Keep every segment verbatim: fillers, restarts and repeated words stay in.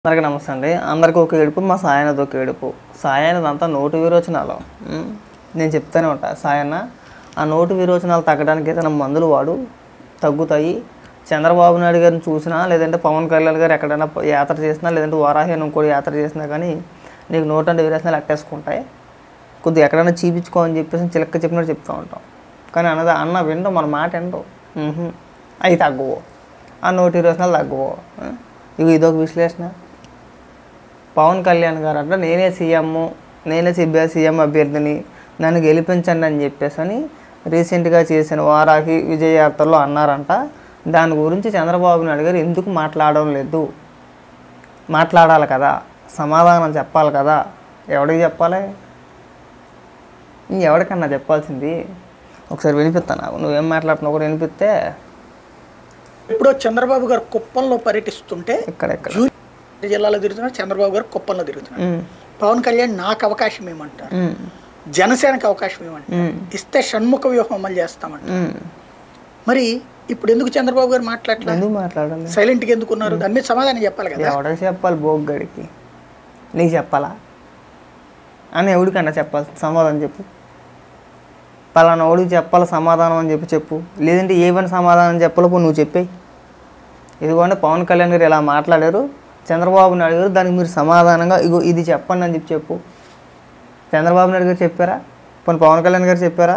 అందరికీ నమస్తే అండి. అందరికీ ఒక ఏడుపు, మా సాయనది ఒక ఏడుపు. సాయనదంతా నోటు విరోచనాలు. నేను చెప్తానే ఉంటా, సాయన్న ఆ నోటు విరోచనాలు తగ్గడానికి ఏదైనా మందులు వాడు, తగ్గుతాయి. చంద్రబాబు నాయుడు గారిని చూసినా, లేదంటే పవన్ కళ్యాణ్ గారు ఎక్కడైనా యాత్ర చేసినా, లేదంటే వారాహి ఇంకోటి యాత్ర చేసినా కానీ నీకు నోటు అంటే విరోచనాలు అట్టేసుకుంటాయి. కొద్దిగా ఎక్కడైనా చూపించుకో అని చెప్పేసి చిలక్క చెప్పినట్టు చెప్తూ ఉంటాం. కానీ అన్నది అన్న వినడం, మన మాట వినడం. అవి తగ్గవు, ఆ నోటు విరోచనాలు తగ్గవు. ఇవి ఇదొక విశ్లేషణ. పవన్ కళ్యాణ్ గారు అంటే నేనే సీఎం, నేనే సిబిఐ సీఎం అభ్యర్థిని, నన్ను గెలిపించండి అని చెప్పేసి అని రీసెంట్గా చేసిన వారాహి విజయయాత్రలో అన్నారంట. దాని గురించి చంద్రబాబు నాయుడు గారు ఎందుకు మాట్లాడడం లేదు? మాట్లాడాలి కదా, సమాధానం చెప్పాలి కదా. ఎవడికి చెప్పాలి? ఎవరికన్నా చెప్పాల్సింది. ఒకసారి వినిపిస్తాను, నువ్వేం మాట్లాడుతున్నావు కూడా వినిపిస్తే. ఇప్పుడు చంద్రబాబు గారు కుప్పంలో పర్యటిస్తుంటే ఇక్కడెక్కడ జిల్లాలో తిరుగుతున్నారు, చంద్రబాబు గారు కుప్పంలో తిరుగుతున్నారు. పవన్ కళ్యాణ్ నాకు అవకాశం ఏమంటారు, జనసేనకు అవకాశం ఏమంటారు, ఇస్తే షణ్ముఖ వ్యూహం అమలు చేస్తామంటారు. మరి ఇప్పుడు ఎందుకు చంద్రబాబు గారు మాట్లాడలేదు? ఎందుకు మాట్లాడాలి? సైలెంట్గా ఎందుకున్నారు? దాని మీద సమాధానం చెప్పాలి కదా. ఎవడికి చెప్పాలి? బోగ్గడికి నీకు చెప్పాలా అని ఎవడికన్నా చెప్పాలి? సమాధానం చెప్పు. పలానా వాడికి చెప్పాలి సమాధానం అని చెప్పి చెప్పు. లేదంటే ఏమైనా సమాధానం చెప్పలేపో నువ్వు చెప్పేయి. ఇదిగోండి పవన్ కళ్యాణ్ గారు ఇలా మాట్లాడారు, చంద్రబాబు నాయుడు గారు దానికి మీరు సమాధానంగా ఇగో ఇది చెప్పండి అని చెప్పి చెప్పు. చంద్రబాబు నాయుడు గారు చెప్పారా? పోనీ పవన్ కళ్యాణ్ గారు చెప్పారా?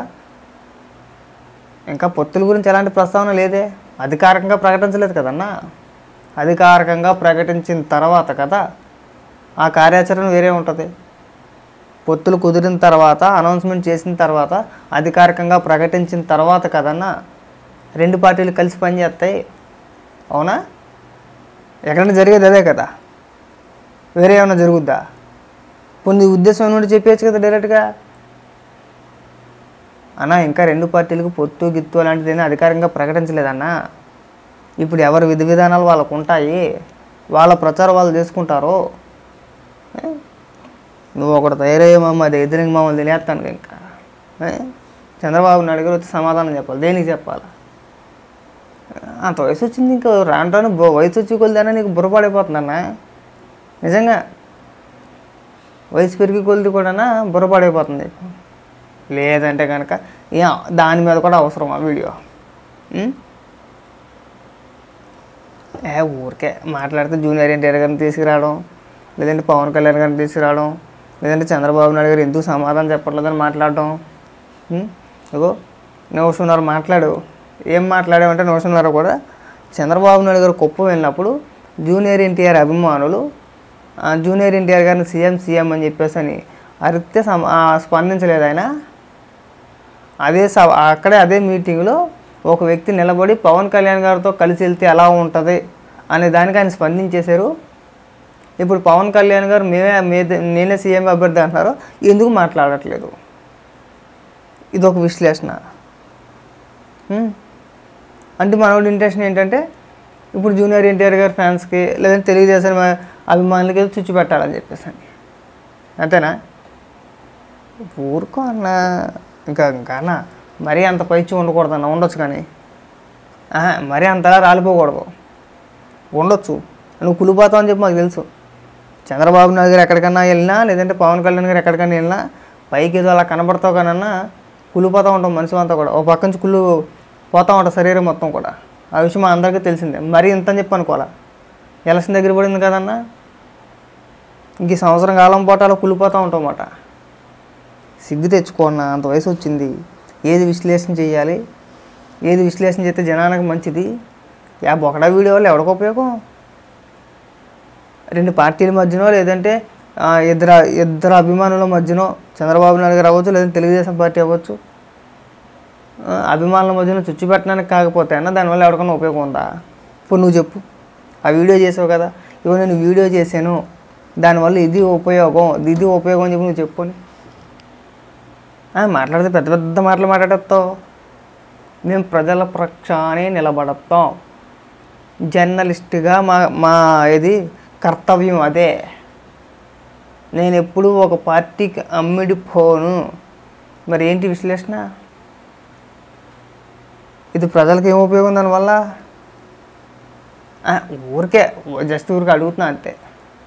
ఇంకా పొత్తుల గురించి ఎలాంటి ప్రస్తావన లేదే. అధికారికంగా ప్రకటించలేదు కదన్నా. అధికారికంగా ప్రకటించిన తర్వాత కదా ఆ కార్యాచరణ వేరే ఉంటుంది. పొత్తులు కుదిరిన తర్వాత, అనౌన్స్మెంట్ చేసిన తర్వాత, అధికారికంగా ప్రకటించిన తర్వాత కదన్నా రెండు పార్టీలు కలిసి పనిచేస్తాయి. అవునా? ఎక్కడైనా జరిగేది అదే కదా, వేరే ఏమైనా జరుగుద్దా? కొన్ని ఉద్దేశం నుండి చెప్పేయచ్చు కదా డైరెక్ట్గా. అన్నా ఇంకా రెండు పార్టీలకు పొత్తు గిత్తు అలాంటిది అధికారికంగా ప్రకటించలేదన్నా. ఇప్పుడు ఎవరి విధి విధానాలు వాళ్ళకు ఉంటాయి, వాళ్ళ ప్రచారం వాళ్ళు చేసుకుంటారు. నువ్వు ఒకటి తయారయ్యేమమ్మ అది ఎదురింగ్ మమ్మల్ని తినేస్తాను. ఇంకా చంద్రబాబు నాయుడు గారు వచ్చి సమాధానం చెప్పాలి. దేనికి చెప్పాలి? అంత వయసు వచ్చింది, ఇంకా రాను రాను వయసు వచ్చి కొలిదానా నీకు బుర్రపాడైపోతుందన్నా. నిజంగా వయసు పెరిగి కొలిది కూడా బుర్రపాడైపోతుంది. లేదంటే కనుక దాని మీద కూడా అవసరమా వీడియో? ఏ ఊరికే మాట్లాడితే జూనియర్ ఎన్టీఆర్ గారిని తీసుకురావడం, లేదంటే పవన్ కళ్యాణ్ గారిని తీసుకురావడం, లేదంటే చంద్రబాబు నాయుడు గారు ఎందుకు సమాధానం చెప్పట్లేదని మాట్లాడడం. ఇగో నోషున్నారు మాట్లాడు. ఏం మాట్లాడామంటే నోషున్నారు కూడా చంద్రబాబు నాయుడు గారు కుప్పం వెళ్ళినప్పుడు జూనియర్ ఎన్టీఆర్ అభిమానులు జూనియర్ ఎన్టీఆర్ గారిని సీఎం సీఎం అని చెప్పేసి అని అరిస్తే స్పందించలేదు ఆయన. అదే స అక్కడే అదే మీటింగ్లో ఒక వ్యక్తి నిలబడి పవన్ కళ్యాణ్ గారితో కలిసి వెళ్తే ఎలా ఉంటుంది అనే దానికి ఆయన స్పందించేశారు. ఇప్పుడు పవన్ కళ్యాణ్ గారు మేమే మే నేనే సీఎం అభ్యర్థి అంటున్నారు, ఎందుకు మాట్లాడట్లేదు? ఇదొక విశ్లేషణ. అంటే మనోడి ఇంటెన్షన్ ఏంటంటే ఇప్పుడు జూనియర్ ఎన్టీఆర్ గారి ఫ్యాన్స్కి లేదంటే తెలుగుదేశం అభిమానులకి ఏదో చుచ్చు పెట్టాలని చెప్పేసి అని, అంతేనా? ఊరుకో అన్న. ఇంకా ఇంకా అన్న మరీ అంత పైచి ఉండకూడదు అన్న. ఉండొచ్చు కానీ మరీ అంతలా రాలిపోకూడదు. ఉండొచ్చు, నువ్వు కులిపోతావు అని చెప్పి మాకు తెలుసు. చంద్రబాబు నాయుడు గారు ఎక్కడికన్నా వెళ్ళినా, లేదంటే పవన్ కళ్యాణ్ గారు ఎక్కడికన్నా వెళ్ళినా పైకి ఏదో అలా కనబడతావు కానన్నా కులిపోతూ ఉంటాం. మనిషి అంతా కూడా ఓ పక్క నుంచి కుళ్ళు పోతూ ఉంటుంది శరీరం మొత్తం కూడా. ఆ విషయం మా అందరికీ తెలిసిందే. మరీ ఇంత అని చెప్పి అనుకోవాలా. ఎలక్షన్ దగ్గర పడింది కదన్నా, ఇంక ఈ సంవత్సరం కాలం పోటాలో కులిపోతూ ఉంటాం అన్నమాట. సిగ్గు తెచ్చుకోన్నా, అంత వయసు వచ్చింది. ఏది విశ్లేషణ చేయాలి, ఏది విశ్లేషణ చేస్తే జనానికి మంచిది. యా బొకడా వీడియో వల్ల ఎవరికి ఉపయోగం? రెండు పార్టీల మధ్యనో, లేదంటే ఇద్దరు ఇద్దరు అభిమానుల మధ్యనో, చంద్రబాబు నాయుడు గారు అవ్వచ్చు, లేదంటే తెలుగుదేశం పార్టీ అవ్వచ్చు, అభిమానుల మధ్యన చుచ్చు పెట్టడానికి కాకపోతే అన్న దానివల్ల ఎవరికైనా ఉపయోగం ఉందా? ఇప్పుడు నువ్వు చెప్పు. ఆ వీడియో చేసావు కదా, ఇవ్వ నేను వీడియో చేశాను, దానివల్ల ఇది ఉపయోగం ఇది ఉపయోగం అని చెప్పి నువ్వు చెప్పుకొని మాట్లాడితే పెద్ద పెద్ద మాటలు మాట్లాడేస్తావు. మేము ప్రజల పక్షానే నిలబడతాం, జర్నలిస్ట్గా మా మా ఇది కర్తవ్యం అదే. నేను ఎప్పుడూ ఒక పార్టీకి అమ్మిడిపోను. మరి ఏంటి విశ్లేషణ? ఇది ప్రజలకు ఏం ఉపయోగం దానివల్ల? ఊరికే జస్ట్ ఊరికి అడుగుతున్నా అంతే.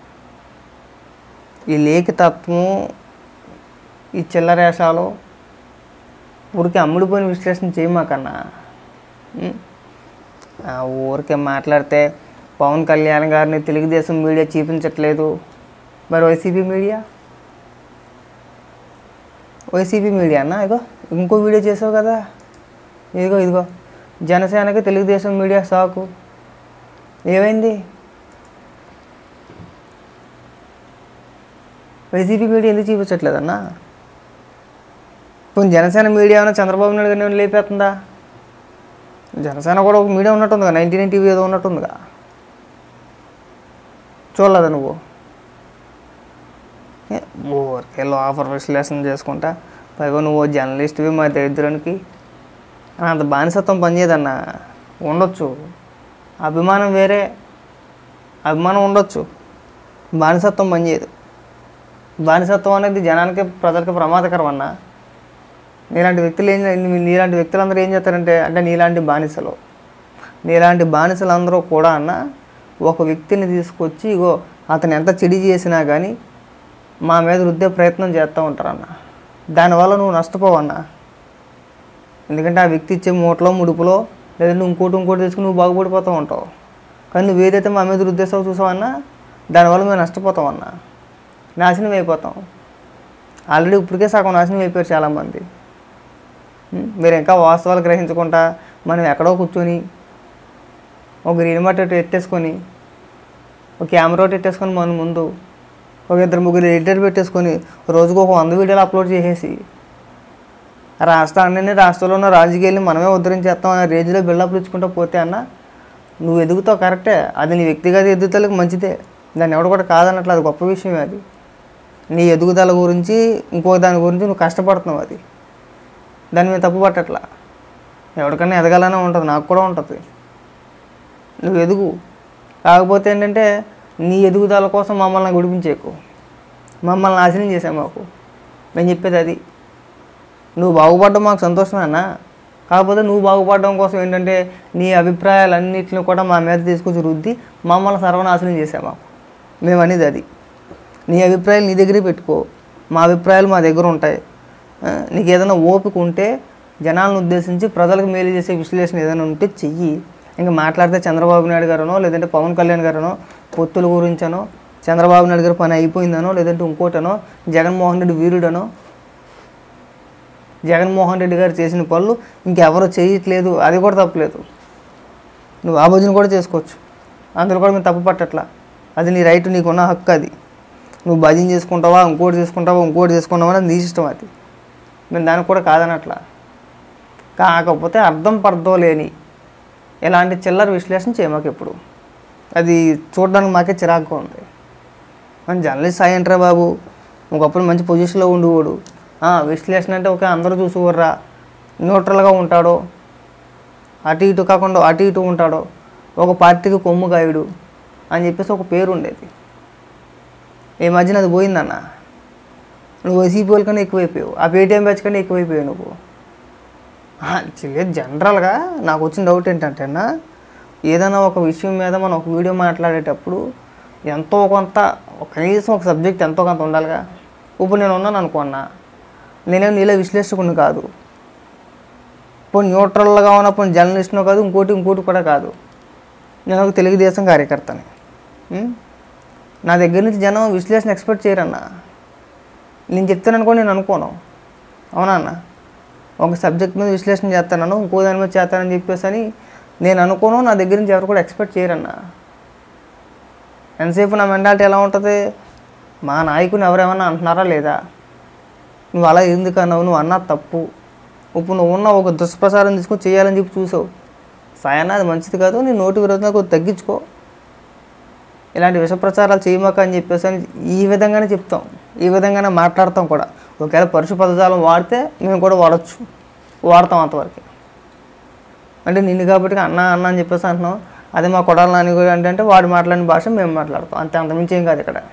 ఈ లేఖితత్వం, ఈ చిల్లరేషాలు ఊరికే అమ్ముడిపోయిన విశ్లేషణ చేయమాకన్నా. ఊరికే మాట్లాడితే పవన్ కళ్యాణ్ గారిని తెలుగుదేశం మీడియా చూపించట్లేదు, మరి వైసీపీ మీడియా వైసీపీ మీడియా అన్న ఇగో ఇంకో వీడియో చేసావు కదా, ఇదిగో ఇదిగో జనసేనకి తెలుగుదేశం మీడియా సాకు. ఏమైంది? వైసీపీ మీడియా ఎందుకు చూపించట్లేదన్నా? ఇప్పుడు జనసేన మీడియా ఏమైనా చంద్రబాబు నాయుడు గారిని లేపేస్తుందా? జనసేన కూడా ఒక మీడియా ఉన్నట్టుందిగా, నైన్టీ నైన్ టీవీ ఏదో ఉన్నట్టుందిగా, చూడలేదా నువ్వు? ఊరికే ఆఫర్ విశ్లేషణ చేసుకుంటా, పైగా నువ్వు జర్నలిస్ట్వి, మా దరిద్రానికి అంత బానిసత్వం పనిచేయదన్నా. ఉండొచ్చు అభిమానం, వేరే అభిమానం ఉండొచ్చు, బానిసత్వం పనిచేయదు. బానిసత్వం అనేది జనానికి, ప్రజలకి ప్రమాదకరం అన్నా. నీలాంటి వ్యక్తులు ఏం నీలాంటి వ్యక్తులందరూ ఏం చేస్తారంటే, అంటే నీలాంటి బానిసలు నీలాంటి బానిసలందరూ కూడా అన్న ఒక వ్యక్తిని తీసుకొచ్చి, ఇగో అతను ఎంత చెడి చేసినా కానీ మా మీద రుద్దే ప్రయత్నం చేస్తూ ఉంటారన్న. దానివల్ల నువ్వు నష్టపోవన్నా. ఎందుకంటే ఆ వ్యక్తి ఇచ్చే మూటలో, ముడుపులో, లేదంటే ఇంకోటి ఇంకోటి తీసుకుని నువ్వు బాగుపడిపోతూ ఉంటావు. కానీ నువ్వు ఏదైతే మా మీద రుద్దేస్తావు చూసావన్నా, దానివల్ల మేము నష్టపోతాం అన్నా, నాశనం అయిపోతాం. ఆల్రెడీ ఇప్పటికే సగం నాశనం అయిపోయారు చాలామంది. మీరు ఇంకా వాస్తవాలు గ్రహించకుండా మనం ఎక్కడో కూర్చొని ఒక గ్రీన్ మాట ఎట్టేసుకొని, ఒక కెమెరా ఎట్టేసుకొని, మన ముందు ఒక ఇద్దరు ముగ్గురు ఎడిటర్ పెట్టేసుకొని రోజుకు ఒక వంద వీడియోలు అప్లోడ్ చేసేసి రాష్ట్రాన్ని, రాష్ట్రంలో ఉన్న రాజకీయాల్ని మనమే ఉద్ధరించేస్తాం అనే రేంజ్లో బిల్డప్లు ఇచ్చుకుంటూ పోతే అన్న నువ్వు ఎదుగుతావు, కరెక్టే. అది నీ వ్యక్తిగత ఎదుగుదలకు మంచిదే, దాన్ని ఎవడు కూడా కాదన్నట్లు, అది గొప్ప విషయమే. అది నీ ఎదుగుదల గురించి, ఇంకో దాని గురించి నువ్వు కష్టపడుతున్నావు, అది దాన్ని మేము తప్పు పట్టట్లా. ఎవరికైనా ఎదగాలనే ఉంటుంది, నాకు కూడా ఉంటుంది. నువ్వు ఎదుగు. కాకపోతే ఏంటంటే నీ ఎదుగుదల కోసం మమ్మల్ని గుడిపించేకు, మమ్మల్ని నాశనం చేసావు మాకు. నేను చెప్పేది అది. నువ్వు బాగుపడడం మాకు సంతోషమేనా, కాకపోతే నువ్వు బాగుపడడం కోసం ఏంటంటే నీ అభిప్రాయాలన్నింటిని కూడా మా మీద తీసుకొచ్చి రుద్ది మమ్మల్ని సర్వనాశనం చేసావు మాకు. మేము అనేది అది. నీ అభిప్రాయాలు నీ దగ్గరే పెట్టుకో, మా అభిప్రాయాలు మా దగ్గర ఉంటాయి. నీకు ఏదైనా ఓపిక ఉంటే జనాలను ఉద్దేశించి ప్రజలకు మేలు చేసే విశ్లేషణ ఏదైనా ఉంటే చెయ్యి. ఇంకా మాట్లాడితే చంద్రబాబు నాయుడు గారనో, లేదంటే పవన్ కళ్యాణ్ గారనో, పొత్తుల గురించనో, చంద్రబాబు నాయుడు గారు పని అయిపోయిందనో, లేదంటే ఇంకోటనో, జగన్మోహన్ రెడ్డి వీరుడనో, జగన్మోహన్ రెడ్డి గారు చేసిన పనులు ఇంకెవరో చేయట్లేదు, అది కూడా తప్పలేదు. నువ్వు ఆ భజన కూడా చేసుకోవచ్చు, అందులో కూడా మేము తప్పు పట్టట్లా. అది నీ రైట్, నీకున్న హక్కు. అది నువ్వు భజన చేసుకుంటావా, ఇంకోటి చేసుకుంటావా, ఇంకోటి చేసుకుంటావా అని నీ ఇష్టం. అది మేము దానికి కూడా కాదనట్లా. కాకపోతే అర్థం పర్థం లేని ఇలాంటి చిల్లర విశ్లేషణ చేయమాకు ఎప్పుడు. అది చూడడానికి మాకే చిరాకుగా ఉంది. మన జర్నలిస్ట్ సాయి అంటారా బాబు, ఒకప్పుడు మంచి పొజిషన్లో ఉండేవాడు. విశ్లేషణ అంటే ఒక అందరూ చూసుకోర్రా, న్యూట్రల్గా ఉంటాడో, అటు ఇటు కాకుండా అటు ఇటు ఉంటాడో, ఒక పార్టీకి కొమ్ము గాయుడు అని చెప్పేసి ఒక పేరు ఉండేది. ఈ మధ్యన అది పోయిందన్న. నువ్వు వైసీపీ వాళ్ళ కన్నా ఎక్కువైపోయావు, ఆ పేటీఎం బ్యాచ్ కన్నా ఎక్కువైపోయావు నువ్వు. జనరల్గా నాకు వచ్చిన డౌట్ ఏంటంటే అన్న, ఏదైనా ఒక విషయం మీద మనం ఒక వీడియో మాట్లాడేటప్పుడు ఎంతో కొంత, కనీసం ఒక సబ్జెక్ట్ ఎంతో కొంత ఉండాలిగా. ఇప్పుడు నేను ఉన్నాను అనుకున్నా, నేనేం నీళ్ళ విశ్లేషకుని కాదు, ఇప్పుడు న్యూట్రల్గా ఉన్నప్పుడు జర్నలిస్ట్నో కాదు, ఇంకోటి ఇంకోటి కూడా కాదు. నేను ఒక తెలుగుదేశం కార్యకర్తని. నా దగ్గర నుంచి జనం విశ్లేషణ ఎక్స్పెక్ట్ చేయరన్నా. నేను చెప్తాను అనుకోని నేను అనుకోను, అవునా అన్న? ఒక సబ్జెక్ట్ మీద విశ్లేషణ చేస్తాను, ఇంకో దాని మీద చేస్తానని చెప్పేసి అని నేను అనుకోను. నా దగ్గర నుంచి ఎవరు కూడా ఎక్స్పెక్ట్ చేయరన్నా. ఎంతసేపు నా మెంటాలిటీ ఎలా ఉంటుంది, మా నాయకుని ఎవరేమన్నా అంటున్నారా లేదా, నువ్వు అలా ఎందుకు అన్నావు, నువ్వు అన్నా తప్పు, ఇప్పుడు నువ్వు ఉన్న ఒక దుష్ప్రచారం తీసుకొని చేయాలని చెప్పి చూసావు, సాయన్న అది మంచిది కాదు, నీ నోటి విరోధంగా కొద్ది తగ్గించుకో, ఇలాంటి విష ప్రచారాలు చేయమాక అని చెప్పేసి అని ఈ విధంగానే చెప్తాం, ఈ విధంగానే మాట్లాడతాం కూడా. ఒకవేళ పరుష పదజాలం వాడితే మేము కూడా వాడచ్చు, వాడతాం అంతవరకు. అంటే నిన్ను కాబట్టి అన్న అన్న అని చెప్పేసి అంటున్నాం, అదే మా కొడాలి నాని కూడా అంటే అంటే వాడు మాట్లాడిన భాష మేము మాట్లాడతాం, అంతే, అంతమించి ఏం కాదు ఇక్కడ.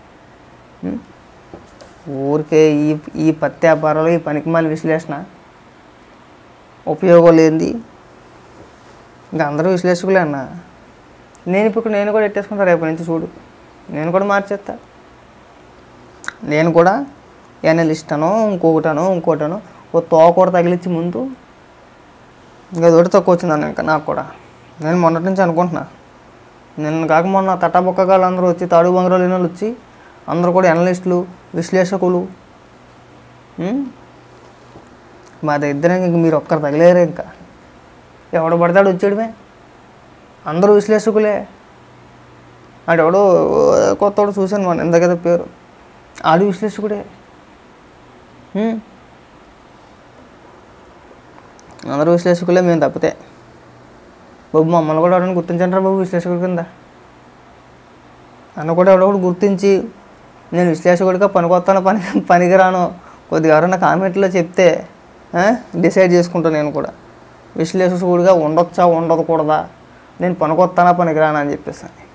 ఊరికే ఈ ఈ పత్తి వ్యాపారాలు, ఈ పనికిమాలి విశ్లేషణ ఉపయోగం లేనిది. ఇంకా అందరూ విశ్లేషకులే అన్న. నేను ఇప్పుడు నేను కూడా ఎట్టేసుకుంటా, రేపు నుంచి చూడు నేను కూడా మార్చేస్తా. నేను కూడా ఎనలిస్ట్ అనో ఇంకొకటనో ఇంకోటనో ఓ తోకూర తగిలిచ్చి ముందు ఇంకా తోటి తక్కువ వచ్చిందని ఇంకా నాకు కూడా. నేను మొన్నటి నుంచి అనుకుంటున్నా, నిన్న కాక మొన్న తట్టబొక్కగాళ్ళు అందరూ వచ్చి తాడు బంగారాలు లేని వాళ్ళు వచ్చి అందరూ కూడా ఎనలిస్టులు విశ్లేషకులు. మా దగ్గర ఇంక మీరు ఒక్కరు తగిలేరు, ఇంకా ఎవడు పడతాడు వచ్చాడుమే, అందరూ విశ్లేషకులే. ఆడెవడో కొత్తవాడు చూశాను మన ఇంత కదా పేరు, ఆడు విశ్లేషకుడే. అందరూ విశ్లేషకులే, మేము తప్పితే. బాబు మమ్మల్ని కూడా ఎవరైనా గుర్తించంటారా బాబు విశ్లేషకుడి కింద అన్న కూడా ఎవడో గుర్తించి నేను విశ్లేషకుడిగా పనికొస్తాను పని పనికిరాను కొద్దిగా ఎవరైనా కామెంట్లో చెప్తే డిసైడ్ చేసుకుంటాను నేను కూడా విశ్లేషకుడిగా ఉండొచ్చా ఉండకూడదా, నేను పనికొస్తానా పనికిరానా అని చెప్పేసి.